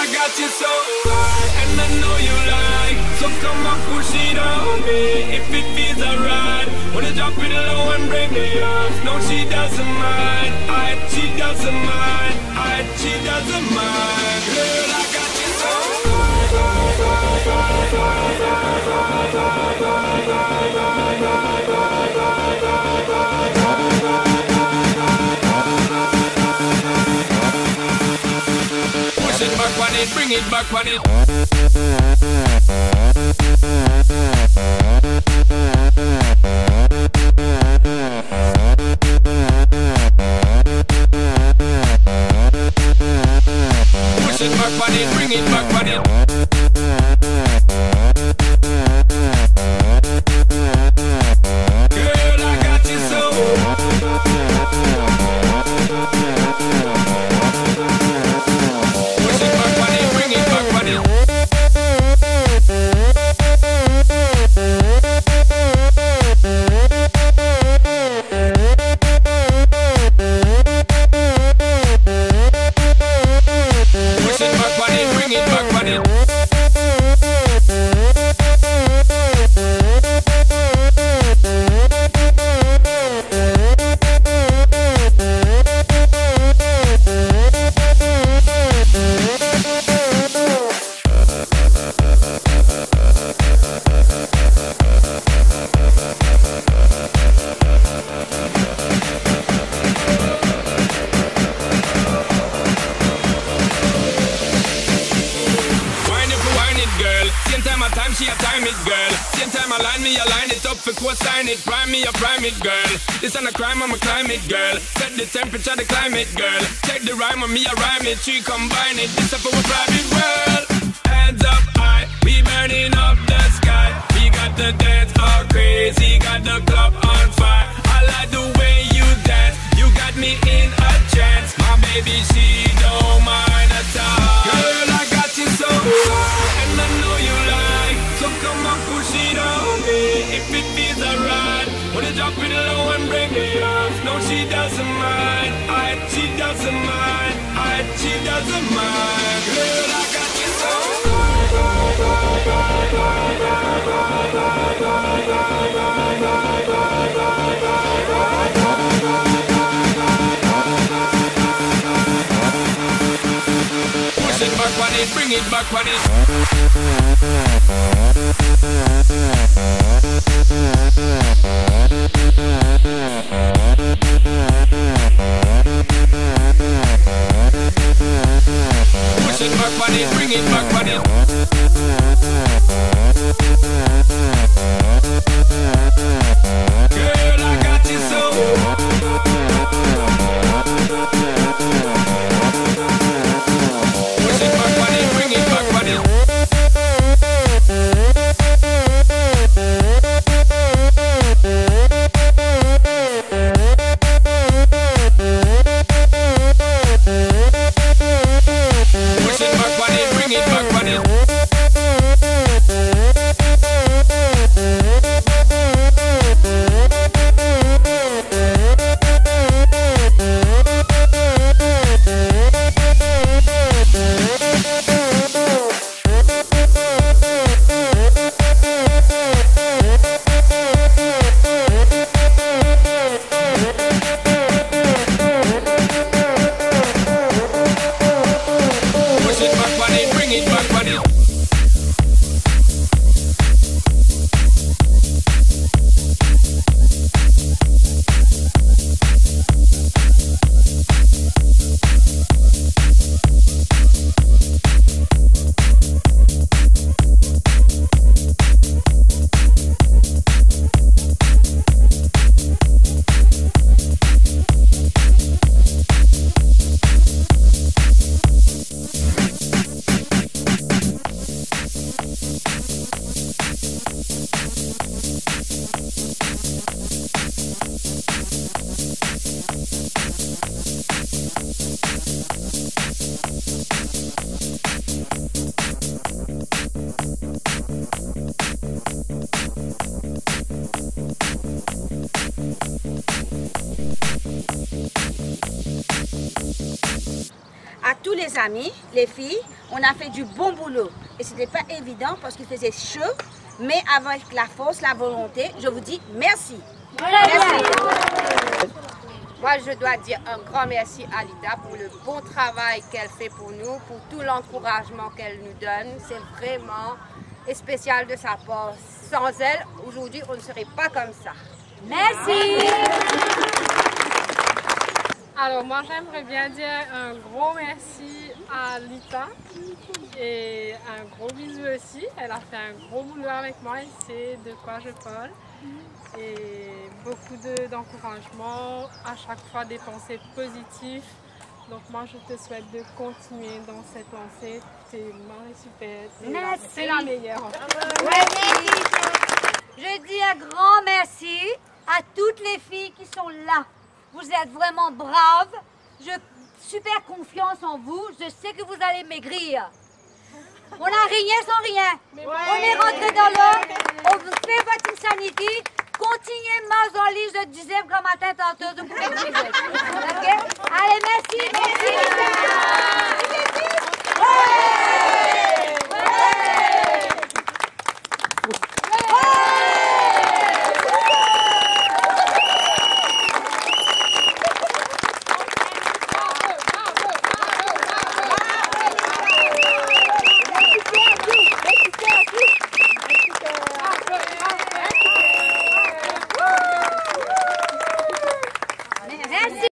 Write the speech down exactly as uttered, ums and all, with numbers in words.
I got you so high, and I know you like. So come on, push it on me if it feels alright. Wanna drop it low and break me off. No, she doesn't mind. I, she doesn't mind. I, she doesn't mind. Girl, I got you so push it back on it, bring it back on it. Push it back on it, bring it back on it. Girl, I got you so. Push it back on it, bring it back on it. She a time it, girl. Same time I line me, I line it up for co-sign it. Prime me, I prime it, girl. This ain't a crime, I'm a climate, girl. Set the temperature, the climate, girl. Check the rhyme on me, I rhyme it. She combine it. This up for a private world. Hands up high, we burning up the sky. We got the dance all crazy, got the club on fire. I like the way you dance, you got me in a trance. My baby, she don't mind at all. Girl, I got you so high, and I know you like. So come on, push it on me if it feels alright. Wanna drop it low and bring me off. No, she doesn't mind. I, she doesn't mind. I, she doesn't mind. Girl, I got you so push it back on it, bring it back on it. Push it back on it, bring it back on it. Girl, I got you so. Push it back on it, bring it back on it. We'll be right back. mes amis, les filles, on a fait du bon boulot. Et ce n'était pas évident parce qu'il faisait chaud, mais avec la force, la volonté, je vous dis merci. Merci. Moi, je dois dire un grand merci à Lita pour le bon travail qu'elle fait pour nous, pour tout l'encouragement qu'elle nous donne. C'est vraiment spécial de sa part. Sans elle, aujourd'hui, on ne serait pas comme ça. Merci. Alors moi j'aimerais bien dire un gros merci à Lita et un gros bisou aussi. Elle a fait un gros boulot avec moi, elle sait de quoi je parle. Et beaucoup d'encouragement, à chaque fois des pensées positives. Donc moi je te souhaite de continuer dans cette lancée. Tu es super, c'est la meilleure. Merci. Je dis un grand merci à toutes les filles qui sont là. Vous êtes vraiment braves. J'ai super confiance en vous. Je sais que vous allez maigrir. On n'a rien sans rien. Ouais. On est rentré dans l'eau. On fait votre insanité. Continuez Mazoli, je disais comme matin tantôt. Okay? Allez, merci, merci.